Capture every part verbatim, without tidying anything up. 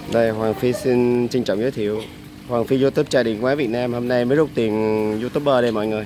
Đây, Hoàng Phi xin trân trọng giới thiệu Hoàng Phi YouTube Trà Điện Quán Việt Nam. Hôm nay mới rút tiền YouTuber đây mọi người.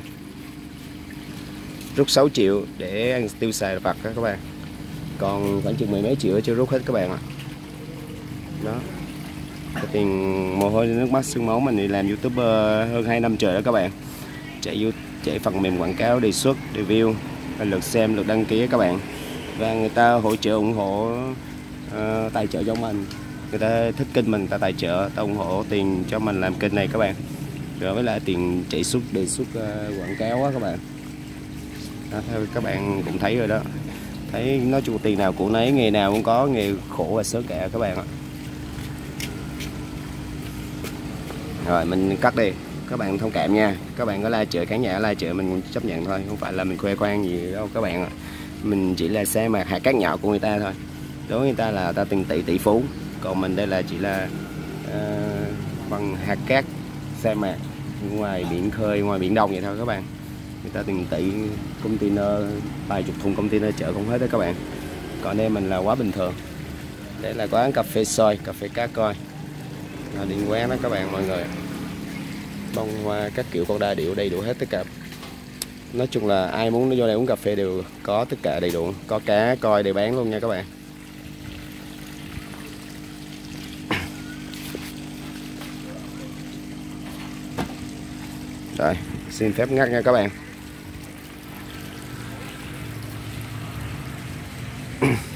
Rút sáu triệu để ăn tiêu xài vặt đó các bạn. Còn khoảng chừng mười mấy triệu chưa rút hết các bạn ạ. Đó. Cái tiền mồ hôi nước mắt xương máu mình đi làm YouTuber hơn hai năm trời đó các bạn. Chạy chạy phần mềm quảng cáo, đề xuất, review, lượt xem, lượt đăng ký các bạn. Và người ta hỗ trợ ủng hộ uh, tài trợ cho mình. Người ta thích kênh mình, người ta tài trợ, ta ủng hộ tiền cho mình làm kênh này các bạn. Rồi với lại tiền chạy xuất, đề xuất uh, quảng cáo á các bạn. Đó, theo các bạn cũng thấy rồi đó. Thấy nói chung tiền nào của nấy, nghề nào cũng có, nghề khổ và sớm cả các bạn ạ. Rồi mình cắt đi, các bạn thông cảm nha. Các bạn có like chợ khán giả like chợ mình cũng chấp nhận thôi, không phải là mình khoe khoang gì đâu các bạn ạ. Mình chỉ là xe mà hạt cát nhạo của người ta thôi. Đối với người ta là ta tiền tỷ tỷ phú, còn mình đây là chỉ là uh, bằng hạt cát sa mạc ngoài biển khơi, ngoài biển đông vậy thôi các bạn. Người ta tiền tỷ container, vài chục thùng container chở không hết đó các bạn. Còn đây mình là quá bình thường. Đây là quán cà phê soi, cà phê cá coi. Là điện quán đó các bạn mọi người. Bông hoa các kiểu con đa điệu đầy đủ hết tất cả. Nói chung là ai muốn vô đây uống cà phê đều có tất cả đầy đủ. Có cá coi để bán luôn nha các bạn. Rồi, xin phép ngắt nha các bạn.